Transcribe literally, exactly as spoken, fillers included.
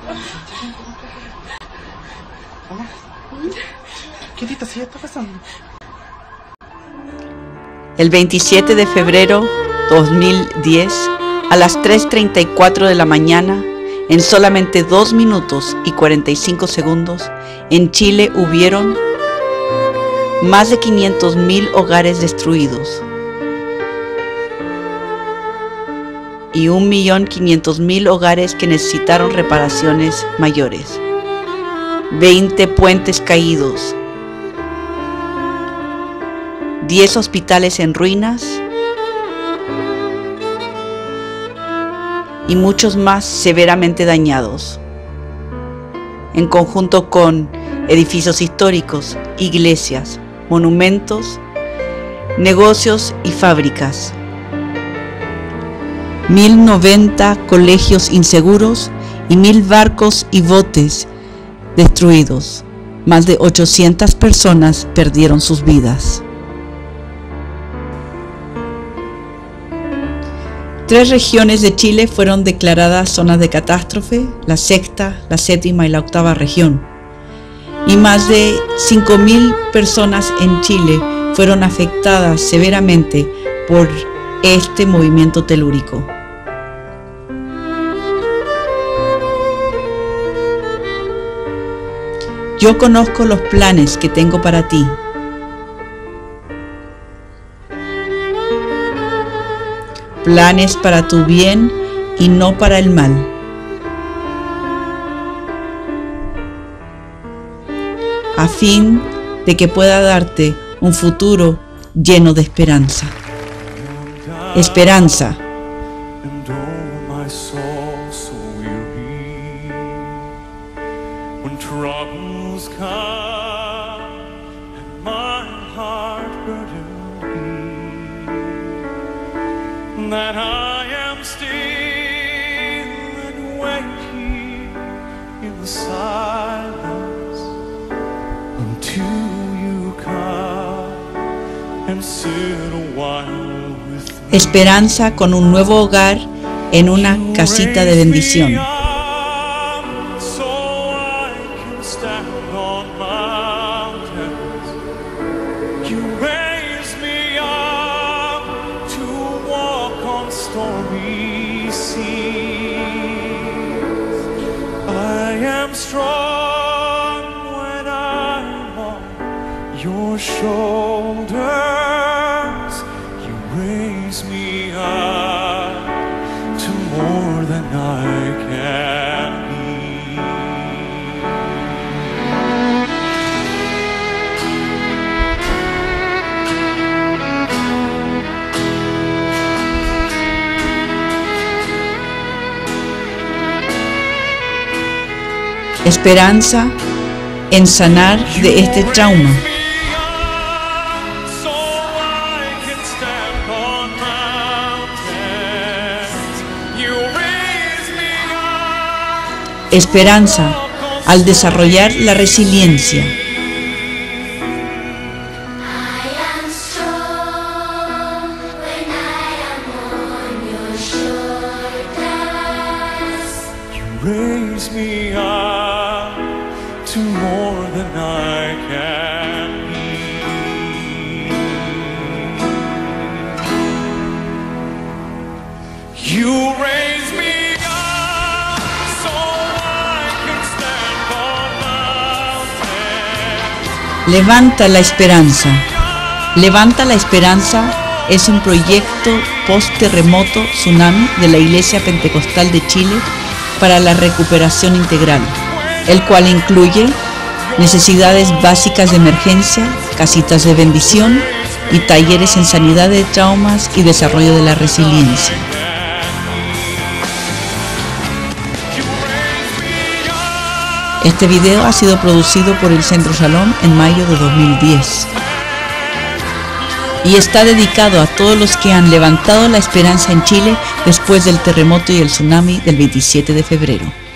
Mamá, quietita, ¿sí está pasando? El veintisiete de febrero dos mil diez, a las tres treinta y cuatro de la mañana, en solamente dos minutos y cuarenta y cinco segundos, en Chile hubieron más de quinientos mil hogares destruidos y un millón quinientos mil hogares que necesitaron reparaciones mayores, veinte puentes caídos, diez hospitales en ruinas y muchos más severamente dañados, en conjunto con edificios históricos, iglesias, monumentos, negocios y fábricas. mil noventa colegios inseguros y mil barcos y botes destruidos. Más de ochocientas personas perdieron sus vidas. Tres regiones de Chile fueron declaradas zonas de catástrofe: la sexta, la séptima y la octava región. Y más de cinco mil personas en Chile fueron afectadas severamente por este movimiento telúrico. Yo conozco los planes que tengo para ti. Planes para tu bien y no para el mal. A fin de que pueda darte un futuro lleno de esperanza. Esperanza. That I am still and wait here in the silence until you come and sit a while with me. Esperanza con un nuevo hogar en una casita de bendición. So I can stand on mountains. You raise me up to walk on stormy seas. I am strong when I'm on your shoulders. You raise me up to more than I can be. Esperanza en sanar de este trauma. Esperanza al desarrollar la resiliencia. Raise me up to more than I can be. You raise me up so I can stand on mountains. Levanta la esperanza. Levanta la esperanza es un proyecto post-terremoto tsunami de la Iglesia Pentecostal de Chile para la recuperación integral, el cual incluye necesidades básicas de emergencia, casitas de bendición y talleres en sanidad de traumas y desarrollo de la resiliencia. Este video ha sido producido por el Centro Shalom en mayo de dos mil diez y está dedicado a todos los que han levantado la esperanza en Chile después del terremoto y el tsunami del veintisiete de febrero.